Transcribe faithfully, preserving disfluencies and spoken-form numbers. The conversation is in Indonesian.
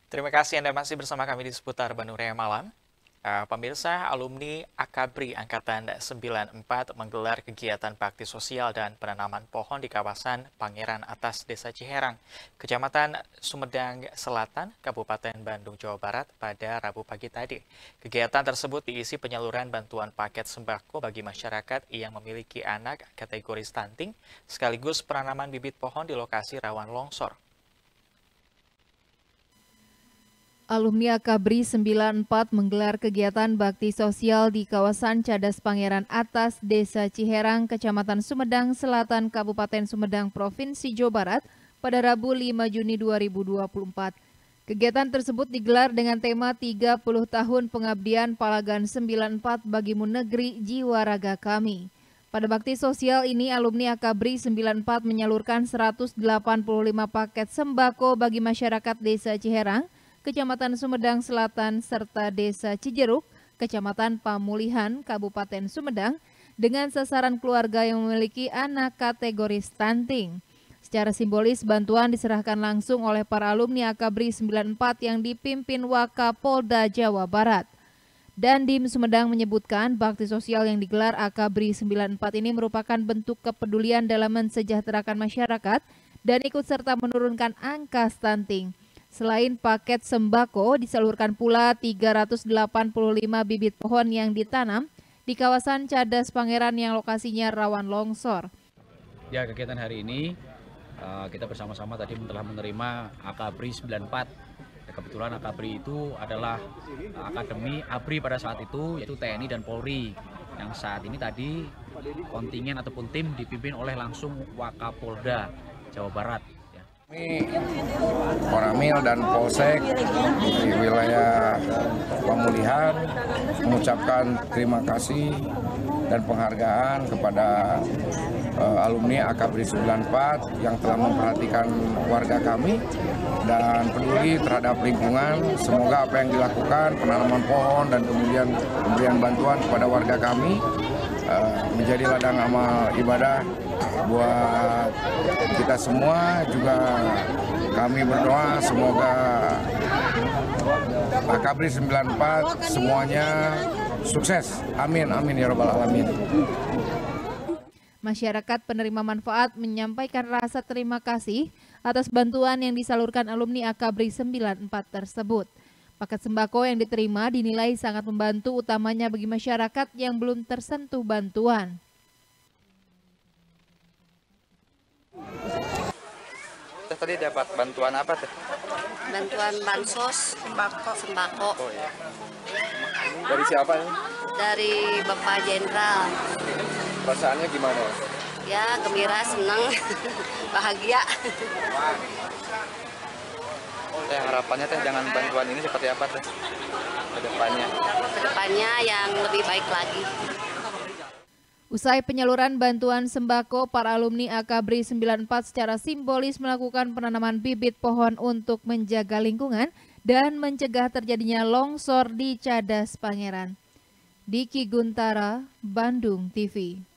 Terima kasih Anda masih bersama kami di seputar Bandung Raya Malam. Uh, pemirsa, alumni Akabri Angkatan sembilan puluh empat menggelar kegiatan bakti sosial dan penanaman pohon di kawasan Pangeran Atas, Desa Ciherang, Kecamatan Sumedang Selatan, Kabupaten Bandung, Jawa Barat pada Rabu pagi tadi. Kegiatan tersebut diisi penyaluran bantuan paket sembako bagi masyarakat yang memiliki anak kategori stunting, sekaligus penanaman bibit pohon di lokasi rawan longsor. Alumni Akabri sembilan puluh empat menggelar kegiatan bakti sosial di kawasan Cadas Pangeran Atas, Desa Ciherang, Kecamatan Sumedang Selatan, Kabupaten Sumedang, Provinsi Jawa Barat pada Rabu lima Juni dua ribu dua puluh empat. Kegiatan tersebut digelar dengan tema tiga puluh tahun pengabdian Palagan sembilan puluh empat bagimu negeri jiwa raga kami. Pada bakti sosial ini, alumni Akabri sembilan puluh empat menyalurkan seratus delapan puluh lima paket sembako bagi masyarakat Desa Ciherang, Kecamatan Sumedang Selatan, serta Desa Cijeruk, Kecamatan Pamulihan, Kabupaten Sumedang, dengan sasaran keluarga yang memiliki anak kategori stunting. Secara simbolis, bantuan diserahkan langsung oleh para alumni Akabri sembilan puluh empat yang dipimpin Wakapolda Jawa Barat. Dandim Sumedang menyebutkan bakti sosial yang digelar Akabri sembilan puluh empat ini merupakan bentuk kepedulian dalam mensejahterakan masyarakat dan ikut serta menurunkan angka stunting. Selain paket sembako, disalurkan pula tiga ratus delapan puluh lima bibit pohon yang ditanam di kawasan Cadas Pangeran yang lokasinya rawan longsor. Ya, kegiatan hari ini uh, kita bersama-sama tadi telah menerima Akabri sembilan puluh empat. Ya, kebetulan Akabri itu adalah akademi ABRI pada saat itu, yaitu T N I dan Polri. Yang saat ini tadi kontingen ataupun tim dipimpin oleh langsung Wakapolda Jawa Barat. Kami Koramil dan Polsek di wilayah Pamulihan mengucapkan terima kasih dan penghargaan kepada uh, alumni Akabri sembilan puluh empat yang telah memperhatikan warga kami dan peduli terhadap lingkungan. Semoga apa yang dilakukan, penanaman pohon dan kemudian pemberian bantuan kepada warga kami uh, menjadi ladang amal ibadah buat kita semua. Juga kami berdoa semoga Akabri sembilan puluh empat semuanya sukses. Amin, amin ya rabbal alamin. Masyarakat penerima manfaat menyampaikan rasa terima kasih atas bantuan yang disalurkan alumni Akabri sembilan puluh empat tersebut. Paket sembako yang diterima dinilai sangat membantu, utamanya bagi masyarakat yang belum tersentuh bantuan. Tadi dapat bantuan apa tuh? Bantuan bansos, sembako. Sembako. Oh, ya. Dari siapa nih? Dari Bapak Jenderal. Perasaannya gimana? Ya, gembira, senang, bahagia. Teh, harapannya teh jangan bantuan ini seperti apa teh ke depannya? Kedepannya yang lebih baik lagi. Usai penyaluran bantuan sembako, para alumni Akabri sembilan puluh empat secara simbolis melakukan penanaman bibit pohon untuk menjaga lingkungan dan mencegah terjadinya longsor di Cadas Pangeran. Diki Guntara, Bandung T V.